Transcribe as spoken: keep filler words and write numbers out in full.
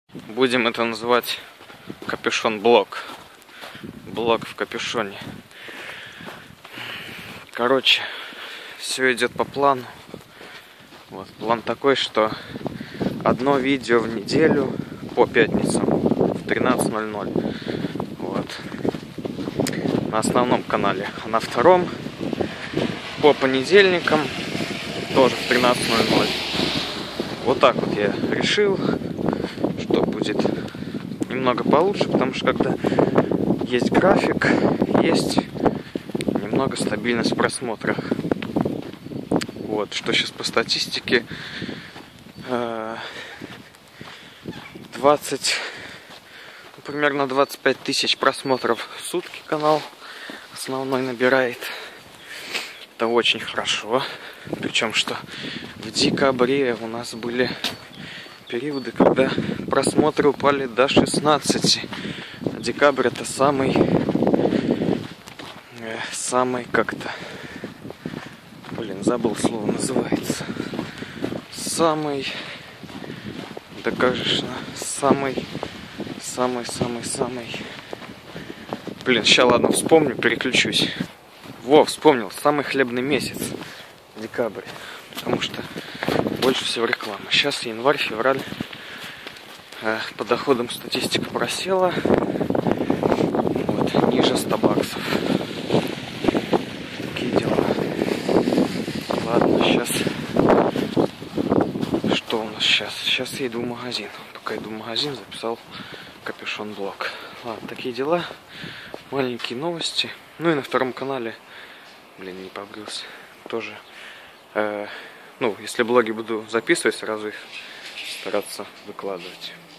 Будем это называть капюшон-блог. Блог в капюшоне. Короче, все идет по плану. Вот, план такой, что одно видео в неделю по пятницам в тринадцать ноль ноль. Вот. На основном канале. А на втором по понедельникам тоже в тринадцать ноль ноль. Вот так вот я решил, что будет немного получше, потому что когда есть график, есть немного стабильность в просмотрах. Вот, что сейчас по статистике двадцать, примерно двадцать пять тысяч просмотров в сутки канал основной набирает. Это очень хорошо. Причем, что в декабре у нас были периоды, когда просмотры упали до шестнадцати. Декабрь это самый, э, самый как-то, блин, забыл слово, называется. Самый, да конечно, самый, самый, самый, самый. Блин, сейчас ладно, вспомню, переключусь. Во, вспомнил, самый хлебный месяц. Декабрь. Потому что больше всего рекламы. Сейчас январь, февраль. Э, по доходам статистика просела. Вот, ниже ста баксов. Такие дела. Ладно, сейчас. Что у нас сейчас? Сейчас я иду в магазин. Пока иду в магазин, записал капюшон-блог. Ладно, такие дела. Маленькие новости. Ну и на втором канале. Блин, не побрился. Тоже. Э, ну, если блоги буду записывать, сразу их стараться выкладывать.